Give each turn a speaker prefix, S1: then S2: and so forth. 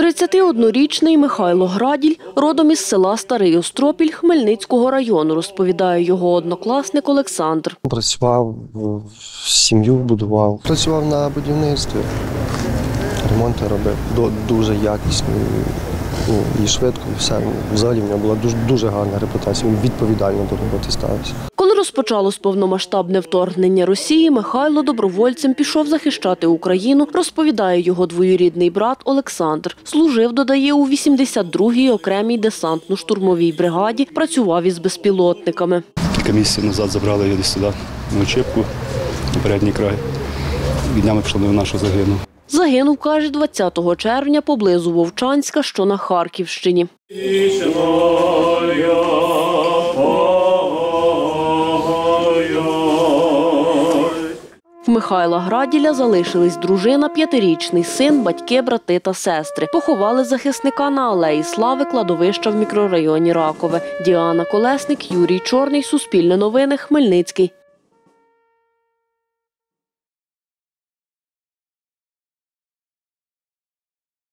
S1: 31-річний Михайло Граділь родом із села Старий Остропіль Хмельницького району, розповідає його однокласник Олександр.
S2: Працював, сім'ю будував, працював на будівництві, ремонти робив, дуже якісно і швидко, і все. Взагалі в нього була дуже гарна репутація, він відповідально до роботи ставився.
S1: Коли розпочалось повномасштабне вторгнення Росії, Михайло добровольцем пішов захищати Україну, розповідає його двоюрідний брат Олександр. Служив, додає, у 82-й окремій десантно-штурмовій бригаді, працював із безпілотниками.
S3: Кілька місяців назад забрали його десь сюди, на Очіпку, на передній край. І днями пішли на нашу загину.
S1: Загинув, каже, 20 червня поблизу Вовчанська, що на Харківщині. В Михайла Граділя залишились дружина, 5-річний син, батьки, брати та сестри. Поховали захисника на Алеї Слави кладовища в мікрорайоні Ракове. Діана Колесник, Юрій Чорний, Суспільне новини, Хмельницький.